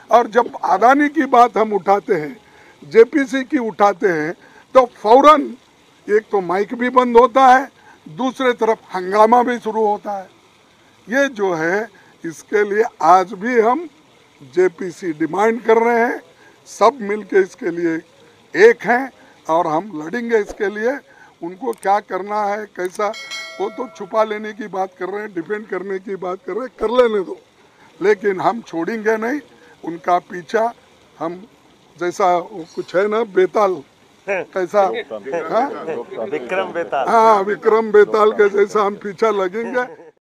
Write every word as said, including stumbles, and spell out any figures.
और जब अदानी की बात हम उठाते हैं, जेपीसी की उठाते हैं, तो फौरन एक तो माइक भी बंद होता है, दूसरे तरफ हंगामा भी शुरू होता है। ये जो है, इसके लिए आज भी हम जेपीसी डिमांड कर रहे हैं। सब मिलके इसके लिए एक हैं और हम लड़ेंगे इसके लिए। उनको क्या करना है, कैसा, वो तो छुपा लेने की बात कर रहे हैं, डिफेंड करने की बात कर रहे हैं, कर लेने दो, लेकिन हम छोड़ेंगे नहीं उनका पीछा। हम जैसा कुछ है ना, बेताल कैसा, विक्रम बेताल, हाँ विक्रम बेताल के जैसा हम पीछा लगेंगे।